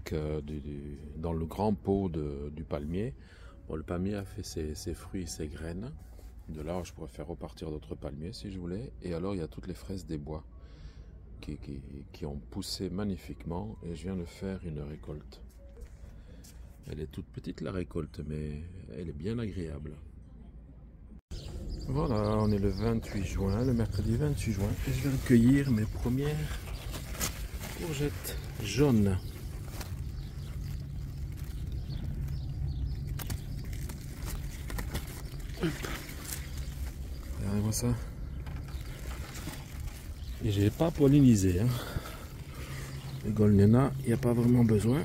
avec dans le grand pot du palmier. Bon, le palmier a fait ses fruits et ses graines. De là, je pourrais faire repartir d'autres palmiers si je voulais. Et alors, il y a toutes les fraises des bois qui ont poussé magnifiquement. Et je viens de faire une récolte. Elle est toute petite la récolte, mais elle est bien agréable. Voilà, on est le 28 juin, le mercredi 28 juin. Et je viens de cueillir mes premières courgettes jaunes. Regardez-moi ça. Et j'ai pas pollinisé. Hein. Les Goldena, il n'y a pas vraiment besoin.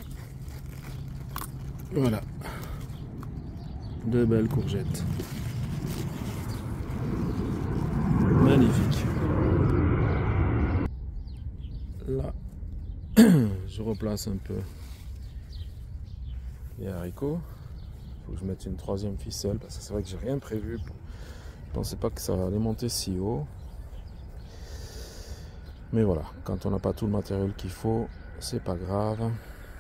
Voilà. Deux belles courgettes. Magnifique. Là, je replace un peu les haricots. Il faut que je mette une troisième ficelle parce que c'est vrai que j'ai rien prévu. Je pensais pas que ça allait monter si haut. Mais voilà, quand on n'a pas tout le matériel qu'il faut, c'est pas grave.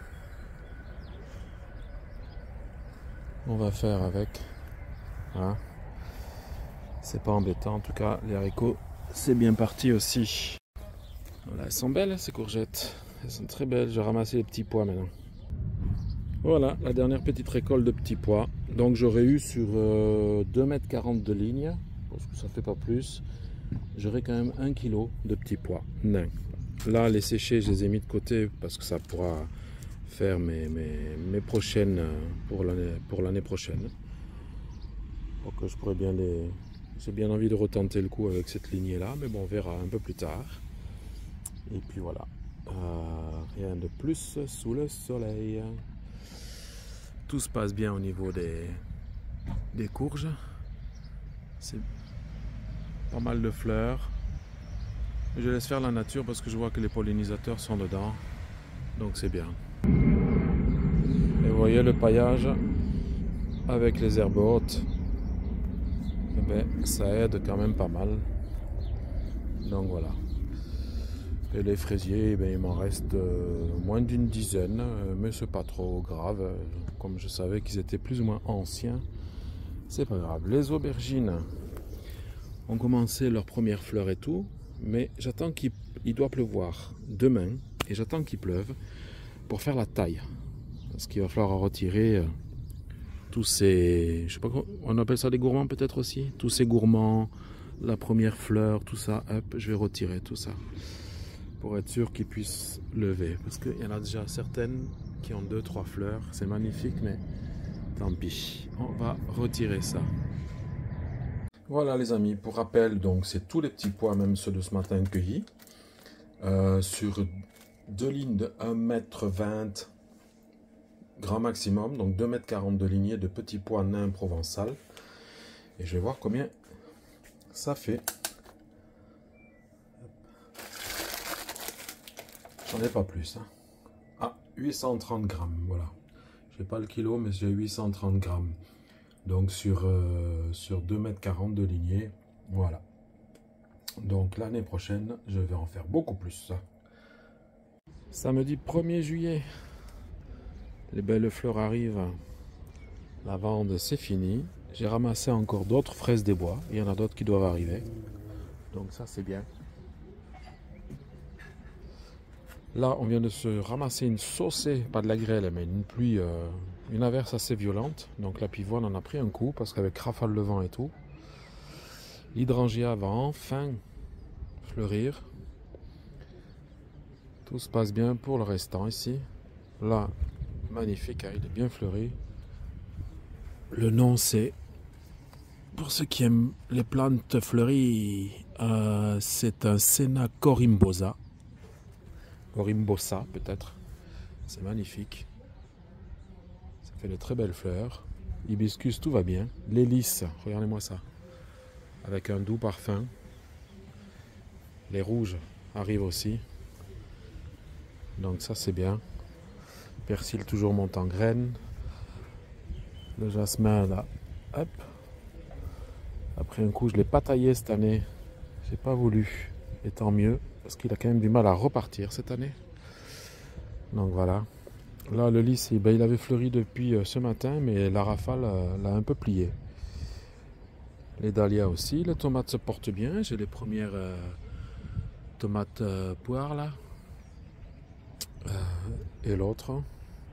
On va faire avec. Voilà. C'est pas embêtant. En tout cas, les haricots, c'est bien parti aussi. Voilà, elles sont belles ces courgettes. Elles sont très belles. Je vais ramasser les petits pois maintenant. Voilà, la dernière petite récolte de petits pois. Donc j'aurais eu sur 2,40 m de ligne, parce que ça fait pas plus. J'aurai quand même 1 kg de petits pois nains. Là, les séchés, je les ai mis de côté parce que ça pourra faire mes prochaines pour l'année prochaine. Donc je pourrais bien les... J'ai bien envie de retenter le coup avec cette lignée là, mais bon, on verra un peu plus tard. Et puis voilà, rien de plus sous le soleil. Tout se passe bien au niveau des courges. C'est pas mal de fleurs. Je laisse faire la nature parce que je vois que les pollinisateurs sont dedans. Donc c'est bien. Et vous voyez le paillage avec les herbes hautes. Eh ben, ça aide quand même pas mal. Donc voilà. Et les fraisiers, eh ben, il m'en reste moins d'une dizaine. Mais c'est pas trop grave. Comme je savais qu'ils étaient plus ou moins anciens. C'est pas grave. Les aubergines ont commencé leurs premières fleurs et tout. Mais j'attends qu'il doit pleuvoir demain. Et j'attends qu'il pleuve pour faire la taille. Parce qu'il va falloir retirer tous ces... Je sais pas, on appelle ça des gourmands peut-être aussi. Tous ces gourmands, la première fleur, tout ça. Hop, je vais retirer tout ça. Pour être sûr qu'ils puissent lever. Parce qu'il y en a déjà certaines qui ont 2-3 fleurs. C'est magnifique, mais tant pis. On va retirer ça. Voilà les amis, pour rappel, donc c'est tous les petits pois, même ceux de ce matin cueillis, sur 2 lignes de 1,20 m grand maximum, donc 2,40 m de lignée de petits pois nains provençal. Et je vais voir combien ça fait. J'en ai pas plus. Hein. Ah, 830 grammes, voilà. Je n'ai pas le kilo, mais j'ai 830 grammes. Donc sur 2,40 m de lignée, voilà. Donc l'année prochaine, je vais en faire beaucoup plus. Samedi 1er juillet, les belles fleurs arrivent. La vente, c'est fini. J'ai ramassé encore d'autres fraises des bois. Il y en a d'autres qui doivent arriver. Donc ça, c'est bien. Là, on vient de se ramasser une saucée, pas de la grêle, mais une pluie, une averse assez violente. Donc la pivoine en a pris un coup, parce qu'avec rafale de vent et tout, l'hydrangea va enfin fleurir. Tout se passe bien pour le restant ici. Là, magnifique, hein, il est bien fleuri. Le nom, c'est, pour ceux qui aiment les plantes fleuries, c'est un Senna Corimbosa. Corimbosa peut-être. C'est magnifique. Ça fait de très belles fleurs. Hibiscus, tout va bien. Les lys, regardez-moi ça. Avec un doux parfum. Les rouges arrivent aussi. Donc ça c'est bien. Persil toujours monte en graines. Le jasmin là. Hop. Après un coup, je ne l'ai pas taillé cette année. J'ai pas voulu. Et tant mieux. Parce qu'il a quand même du mal à repartir cette année. Donc voilà. Là, le lys, il avait fleuri depuis ce matin, mais la rafale l'a un peu plié. Les dahlias aussi. Les tomates se portent bien. J'ai les premières tomates poires là. Et l'autre.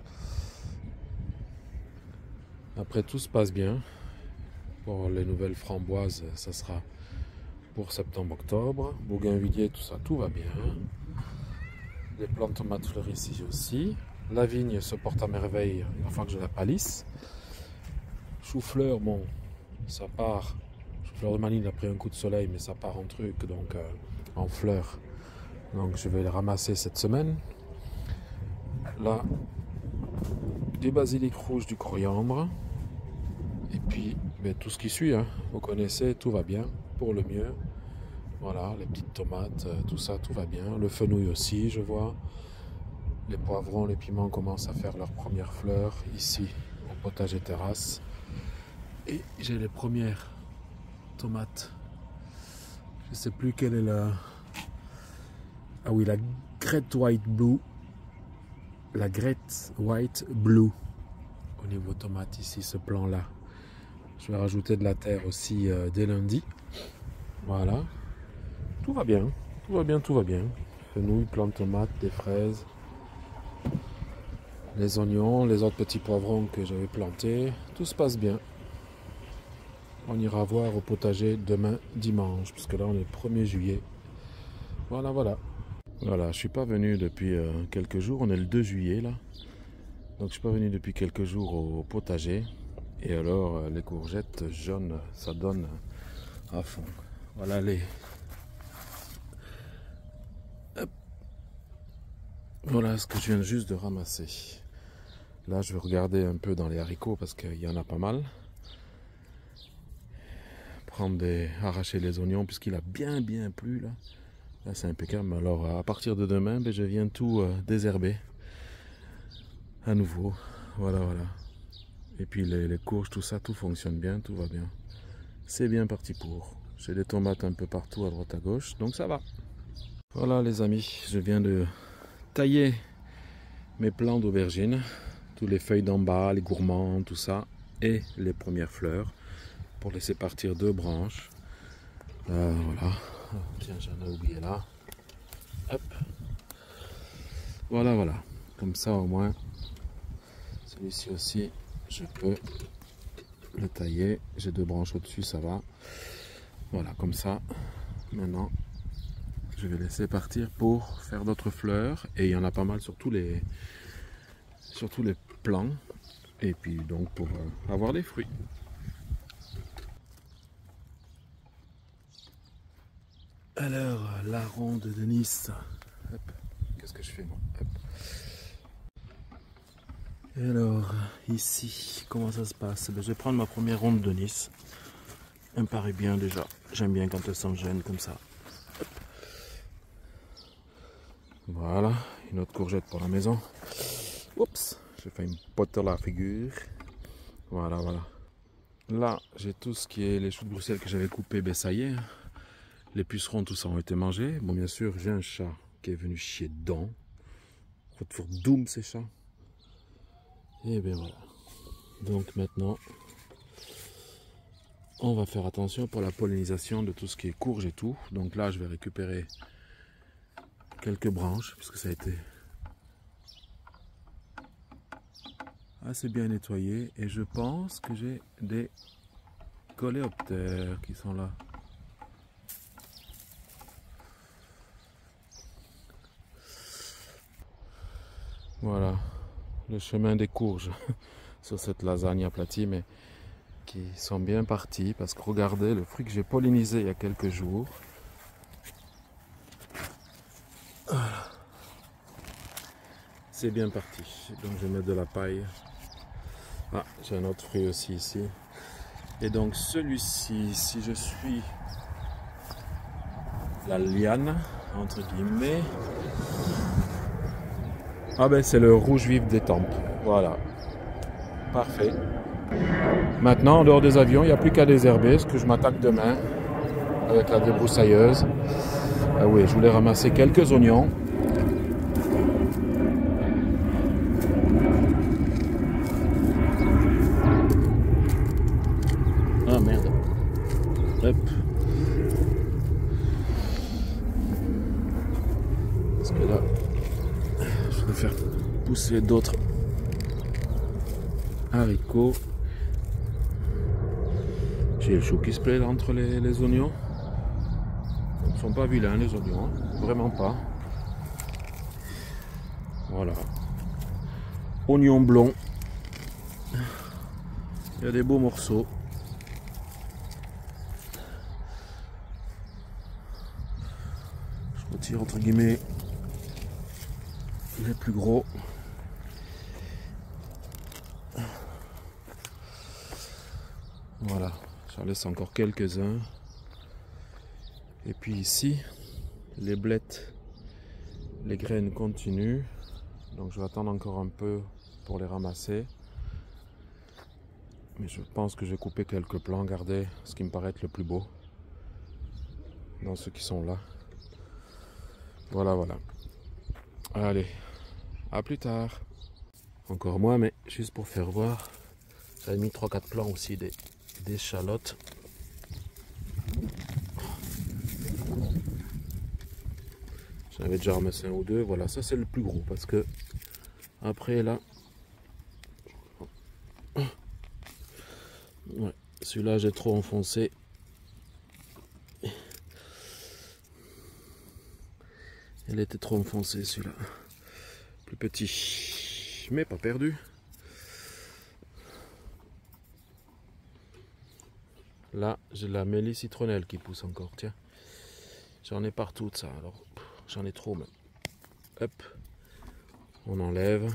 Après, tout se passe bien. Pour les nouvelles framboises, ça sera pour septembre-octobre. Bougainvilliers, tout ça, tout va bien. Les plantes de tomates fleurissent ici aussi. La vigne se porte à merveille. Il va falloir que je la palisse. Chou-fleur, bon, ça part. Chou-fleur de Malines a pris un coup de soleil, mais ça part en truc, donc en fleurs. Donc je vais les ramasser cette semaine. Là, du basilic rouge, du coriandre. Et puis, ben, tout ce qui suit, hein. Vous connaissez, tout va bien, pour le mieux. Voilà, les petites tomates, tout ça, tout va bien. Le fenouil aussi, je vois. Les poivrons, les piments commencent à faire leurs premières fleurs, ici, au potager terrasse. Et j'ai les premières tomates. Je ne sais plus quelle est la... Ah oui, la Great White Blue. La Great White Blue. Au niveau tomate, ici, ce plan-là. Je vais rajouter de la terre aussi dès lundi. Voilà. Tout va bien. Tout va bien, tout va bien. Fenouil, plantes de tomates, des fraises. Les oignons, les autres petits poivrons que j'avais plantés. Tout se passe bien. On ira voir au potager demain dimanche, puisque là on est le 1er juillet. Voilà, voilà. Voilà, je suis pas venu depuis quelques jours. On est le 2 juillet là. Donc je suis pas venu depuis quelques jours au potager. Et alors les courgettes jaunes, ça donne à fond. Voilà les... Hop. Voilà ce que je viens juste de ramasser. Là je vais regarder un peu dans les haricots parce qu'il y en a pas mal. Arracher les oignons puisqu'il a bien plu là. Là c'est impeccable. Alors à partir de demain, ben, je viens tout désherber à nouveau. Voilà, voilà. Et puis les courges, tout ça, tout fonctionne bien, tout va bien. C'est bien parti pour. J'ai des tomates un peu partout à droite à gauche, donc ça va. Voilà les amis, je viens de tailler mes plants d'aubergines. Toutes les feuilles d'en bas, les gourmands, tout ça. Et les premières fleurs. Pour laisser partir 2 branches. Voilà. Tiens, j'en ai oublié là. Hop. Voilà, voilà. Comme ça au moins. Celui-ci aussi, je peux le tailler. J'ai 2 branches au-dessus, ça va. Voilà, comme ça. Maintenant, je vais laisser partir pour faire d'autres fleurs. Et il y en a pas mal sur tous les plants. Et puis donc pour avoir des fruits. Alors, la ronde de Nice. Qu'est-ce que je fais moi? Hop. Et alors, ici, comment ça se passe? Ben, je vais prendre ma première ronde de Nice. Elle me paraît bien déjà. J'aime bien quand elle s'enchaîne comme ça. Hop. Voilà, une autre courgette pour la maison. Oups, j'ai fait une pote à la figure. Voilà, voilà. Là, j'ai tout ce qui est les choux de Bruxelles que j'avais coupés. Ben ça y est. Les pucerons, tout ça ont été mangés. Bon, bien sûr, j'ai un chat qui est venu chier dedans. Faut faire doum ces chats. Et bien voilà. Donc maintenant, on va faire attention pour la pollinisation de tout ce qui est courge et tout. Donc là, je vais récupérer quelques branches, puisque ça a été assez bien nettoyé. Et je pense que j'ai des coléoptères qui sont là. Voilà, le chemin des courges sur cette lasagne aplatie, mais qui sont bien partis parce que regardez le fruit que j'ai pollinisé il y a quelques jours. Voilà. C'est bien parti, donc je vais mettre de la paille. Ah, j'ai un autre fruit aussi ici. Et donc celui-ci, si je suis la liane, entre guillemets, ah ben c'est le rouge vif des tempes, voilà, parfait. Maintenant en dehors des avions, il n'y a plus qu'à désherber, ce que je m'attaque demain avec la débroussailleuse. Ah oui, je voulais ramasser quelques oignons. Parce que là, je vais faire pousser d'autres haricots. J'ai le chou qui se plaît là entre les oignons. Ils ne sont pas vilains les oignons, hein. Vraiment pas. Voilà. Oignon blond. Il y a des beaux morceaux. Je retire entre guillemets les plus gros. Voilà, j'en laisse encore quelques-uns. Et puis ici, les blettes, les graines continuent. Donc je vais attendre encore un peu pour les ramasser. Mais je pense que j'ai coupé quelques plants, regardez ce qui me paraît être le plus beau dans ceux qui sont là. Voilà, voilà. Allez, à plus tard. Encore moins, mais juste pour faire voir, j'avais mis 3-4 plants aussi des échalotes. J'en avais déjà ramassé un ou deux. Voilà, ça c'est le plus gros parce que après là, ouais, celui-là j'ai trop enfoncé. Elle était trop enfoncée celui-là. Plus petit, mais pas perdu. Là, j'ai la mélie citronnelle qui pousse encore, tiens. J'en ai partout de ça, alors j'en ai trop même. Hop, on enlève.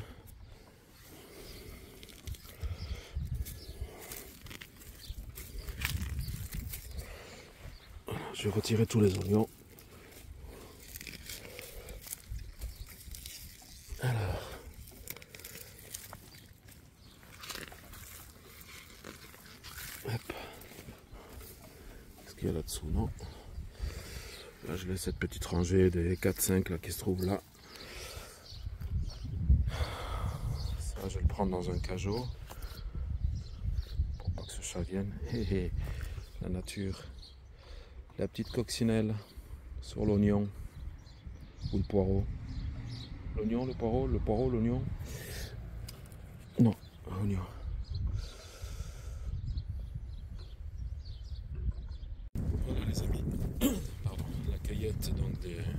Je vais retirer tous les oignons. Alors. Hop. Qu'est-ce qu'il y a là-dessous? Non. Là, je laisse cette petite rangée des 4-5 là qui se trouve là. Ça, je vais le prendre dans un cajot. Pour pas que ce chat vienne. Hé hé. La nature. La petite coccinelle sur l'oignon. Ou le poireau. L'oignon, le poireau, l'oignon. Non, l'oignon. Voilà les amis. Pardon, la cueillette donc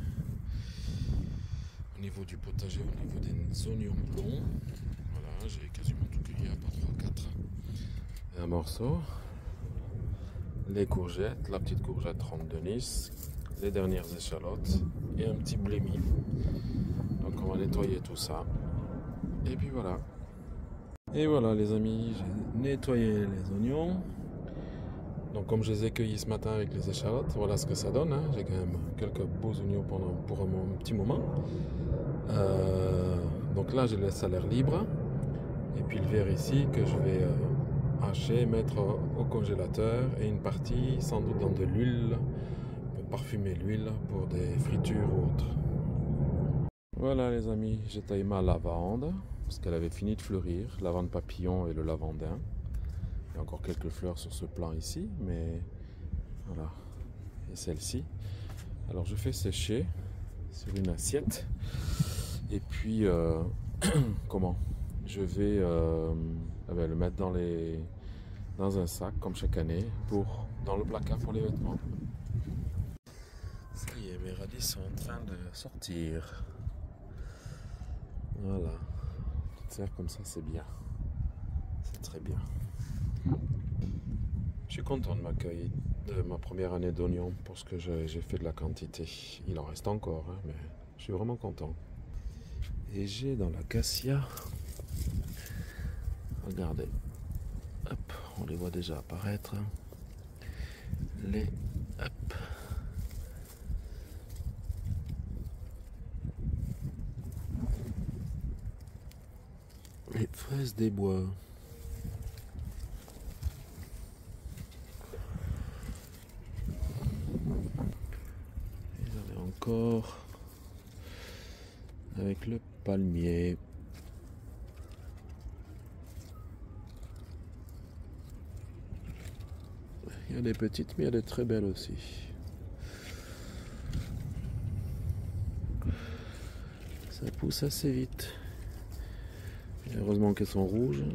au niveau du potager, au niveau des oignons blonds. Voilà, j'ai quasiment tout cueilli à part 3-4. Un morceau. Les courgettes, la petite courgette ronde de Nice, les dernières échalotes et un petit blémi. Donc on va nettoyer tout ça. Et puis voilà. Et voilà les amis, j'ai nettoyé les oignons. Donc comme je les ai cueillis ce matin avec les échalotes, voilà ce que ça donne. Hein. J'ai quand même quelques beaux oignons pour un petit moment. Donc là je laisse à l'air libre. Et puis le verre ici que je vais hacher, mettre au congélateur. Et une partie sans doute dans de l'huile pour parfumer l'huile pour des fritures ou autres. Voilà les amis, j'ai taillé ma lavande parce qu'elle avait fini de fleurir, lavande papillon et le lavandin. Il y a encore quelques fleurs sur ce plan ici, mais voilà, et celle-ci. Alors je fais sécher sur une assiette et puis comment? Je vais le mettre dans un sac comme chaque année dans le placard pour les vêtements. Ça y est, mes radis sont en train de sortir. Voilà, petite serre comme ça, c'est bien, c'est très bien. Je suis content de ma première année d'oignons parce que j'ai fait de la quantité. Il en reste encore, hein, mais je suis vraiment content. Et j'ai dans la cassia, regardez, hop, on les voit déjà apparaître. Hop. Les fraises des bois. Et j'en ai encore avec le palmier. Il y a des petites, mais il y a des très belles aussi. Ça pousse assez vite. Et heureusement qu'elles sont rouges.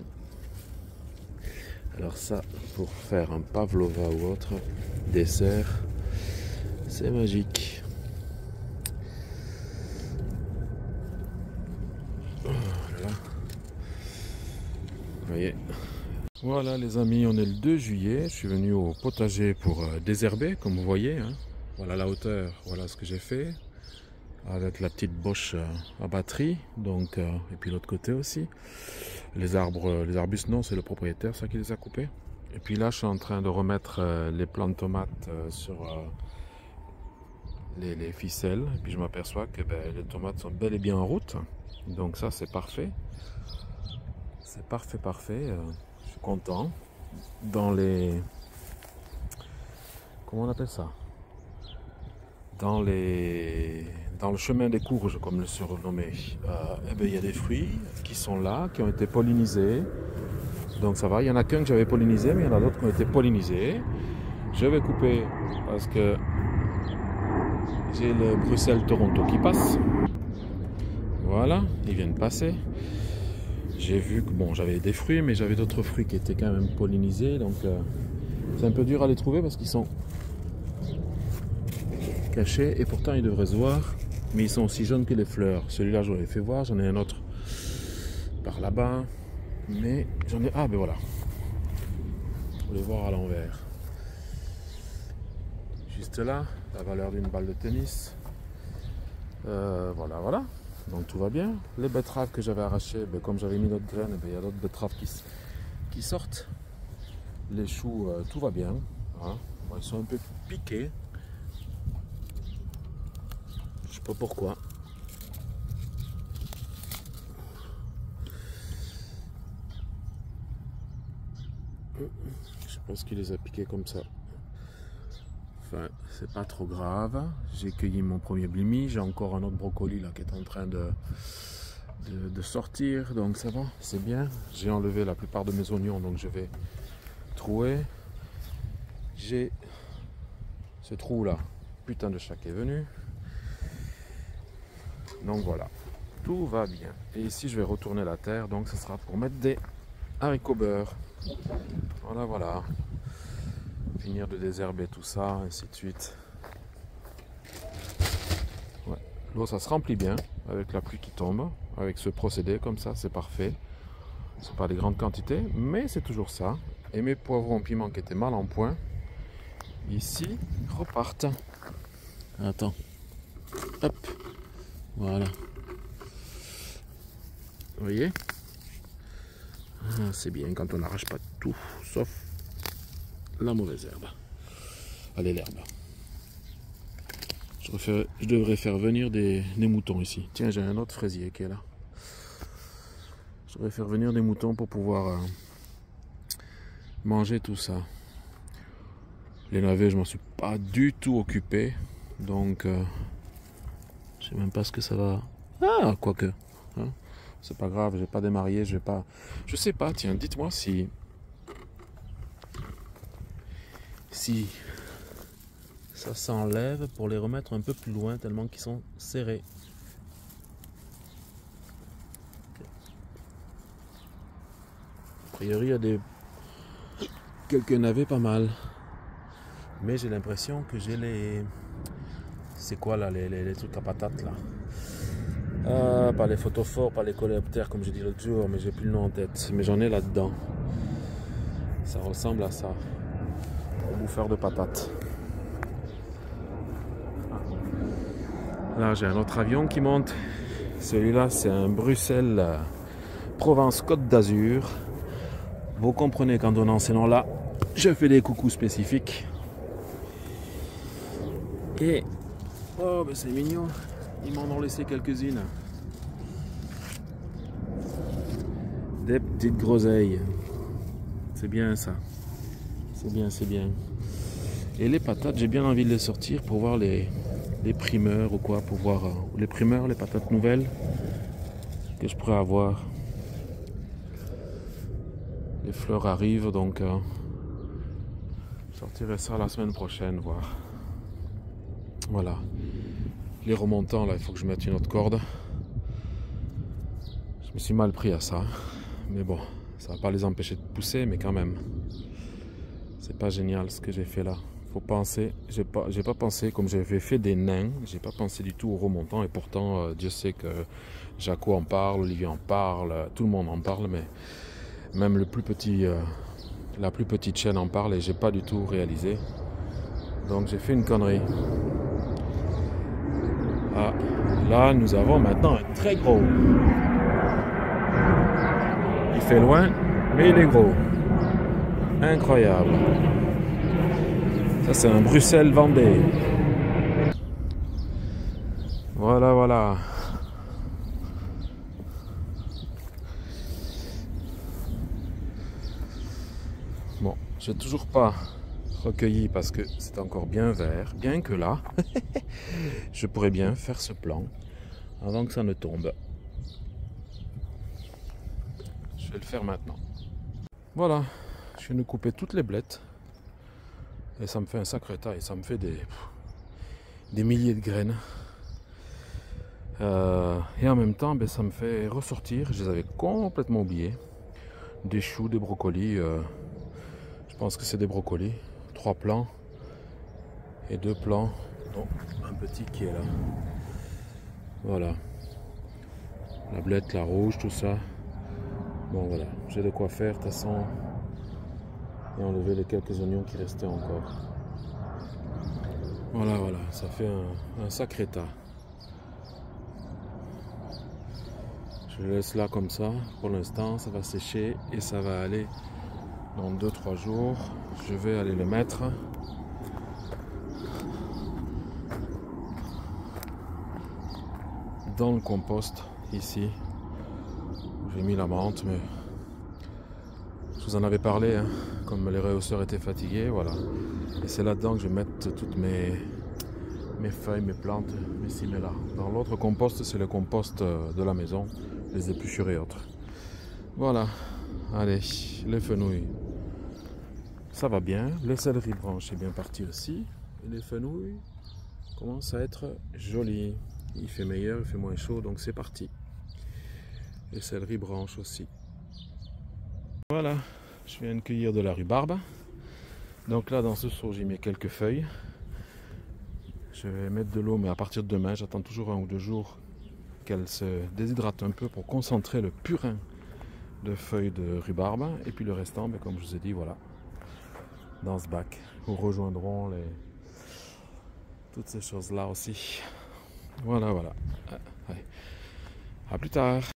Alors ça, pour faire un pavlova ou autre dessert, c'est magique. Voilà. Vous voyez. Voilà les amis, on est le 2 juillet. Je suis venu au potager pour désherber, comme vous voyez. Hein. Voilà la hauteur, voilà ce que j'ai fait. Avec la petite boche à batterie. Donc, et puis l'autre côté aussi. Les arbustes, non, c'est le propriétaire, ça qui les a coupés. Et puis là, je suis en train de remettre les plants de tomates sur les ficelles. Et puis je m'aperçois que les tomates sont bel et bien en route. Donc ça, c'est parfait. C'est parfait, parfait. Je suis content. Dans les... Comment on appelle ça? Dans le chemin des courges, comme le surnommé, il y a des fruits qui sont là, qui ont été pollinisés. Donc ça va, il y en a qu'un que j'avais pollinisé, mais il y en a d'autres qui ont été pollinisés. Je vais couper parce que j'ai le Bruxelles-Toronto qui passe. Voilà, ils viennent passer. J'ai vu que bon, j'avais des fruits, mais j'avais d'autres fruits qui étaient quand même pollinisés. Donc c'est un peu dur à les trouver parce qu'ils sont cachés et pourtant ils devraient se voir. Mais ils sont aussi jaunes que les fleurs. Celui-là, je l'avais fait voir. J'en ai un autre par là-bas. Mais j'en ai... Ah, ben voilà. Vous pouvez voir à l'envers. Juste là, la valeur d'une balle de tennis. Voilà, voilà. Donc tout va bien. Les betteraves que j'avais arrachées, comme j'avais mis d'autres graines, il y a d'autres betteraves qui sortent. Les choux, tout va bien. Voilà. Bon, ils sont un peu piqués. Je sais pas pourquoi. Je sais pas ce qui les a piqués comme ça. Enfin, c'est pas trop grave. J'ai cueilli mon premier blimi. J'ai encore un autre brocoli là qui est en train de sortir. Donc ça va, c'est bien. J'ai enlevé la plupart de mes oignons, donc je vais trouer. J'ai ce trou là. Putain de chat qui est venu. Donc voilà, tout va bien. Et ici, je vais retourner la terre, donc ce sera pour mettre des haricots beurre. Voilà, voilà. Finir de désherber tout ça, ainsi de suite. Ouais. L'eau, ça se remplit bien avec la pluie qui tombe. Avec ce procédé, comme ça, c'est parfait. C'est pas des grandes quantités, mais c'est toujours ça. Et mes poivrons piments qui étaient mal en point, ici, repartent. Attends. Hop. Voilà. Vous voyez? Ah, c'est bien quand on n'arrache pas tout, sauf la mauvaise herbe. Allez, l'herbe. Je devrais faire venir des moutons ici. Tiens, j'ai un autre fraisier qui est là. Je devrais faire venir des moutons pour pouvoir manger tout ça. Les navets, je m'en suis pas du tout occupé. Donc, je sais même pas ce que ça va... Ah, quoique. Hein, c'est pas grave, j'ai pas démarré, je vais pas... Je sais pas, tiens, dites-moi si ça s'enlève pour les remettre un peu plus loin, tellement qu'ils sont serrés. A priori, il y a quelques navets pas mal. Mais j'ai l'impression que j'ai les... C'est quoi là, les trucs à patates là? Ah, pas les photophores, pas les coléoptères comme j'ai dit l'autre jour, mais j'ai plus le nom en tête. Mais j'en ai là-dedans. Ça ressemble à ça. Au bouffeur de patates. Là, j'ai un autre avion qui monte. Celui-là, c'est un Bruxelles Provence Côte d'Azur. Vous comprenez qu'en donnant ces noms-là, je fais des coucous spécifiques. Et... Oh, ben c'est mignon. Ils m'en ont laissé quelques-unes. Des petites groseilles. C'est bien ça. C'est bien, c'est bien. Et les patates, j'ai bien envie de les sortir pour voir les primeurs ou quoi. Pour voir les primeurs, les patates nouvelles que je pourrais avoir. Les fleurs arrivent, donc je sortirai ça la semaine prochaine, voir. Voilà. Les remontants, là, il faut que je mette une autre corde. me suis mal pris à ça. Mais bon, ça va pas les empêcher de pousser, mais quand même. C'est pas génial ce que j'ai fait là. Faut penser, j'ai pas pensé, comme j'avais fait des nains, j'ai pas pensé du tout au remontant. Et pourtant, Dieu sait que Jaco en parle, Olivier en parle, tout le monde en parle, mais même le plus petit, la plus petite chaîne en parle et j'ai pas du tout réalisé. Donc j'ai fait une connerie. Ah, là nous avons maintenant un très gros. Il fait loin, mais il est gros. Incroyable. Ça c'est un Bruxelles Vendée. Voilà, voilà. Bon, j'ai toujours pas recueilli parce que c'est encore bien vert. Bien que là, je pourrais bien faire ce plan avant que ça ne tombe. Je vais le faire maintenant. Voilà, je viens de couper toutes les blettes. Et ça me fait un sacré tas et ça me fait des milliers de graines. Et en même temps, ça me fait ressortir, je les avais complètement oubliés, des choux, des brocolis. Je pense que c'est des brocolis. 3 plants et 2 plants, dont un petit qui est là. Voilà. La blette, la rouge, tout ça. Bon voilà, j'ai de quoi faire de toute façon. Et enlever les quelques oignons qui restaient encore. Voilà, voilà, ça fait un sacré tas. Je le laisse là comme ça. Pour l'instant, ça va sécher et ça va aller dans 2-3 jours. Je vais aller le mettre dans le compost ici. J'ai mis la menthe, mais je vous en avais parlé, hein, comme les rehausseurs étaient fatigués, voilà. Et c'est là-dedans que je vais mettre toutes mes feuilles, mes plantes, mes là. Dans l'autre compost, c'est le compost de la maison, les épluchures et autres. Voilà, allez, les fenouils, ça va bien. Le céleri branche est bien parti aussi. Et les fenouils commencent à être jolis. Il fait meilleur, il fait moins chaud, donc c'est parti. Les céleri branche aussi. Voilà, je viens de cueillir de la rhubarbe. Donc là, dans ce seau, j'y mets quelques feuilles. Je vais mettre de l'eau, mais à partir de demain, j'attends toujours 1 ou 2 jours qu'elle se déshydrate un peu pour concentrer le purin de feuilles de rhubarbe. Et puis le restant, comme je vous ai dit, voilà, dans ce bac, où rejoindront toutes ces choses-là aussi. Voilà, voilà. Allez. À plus tard.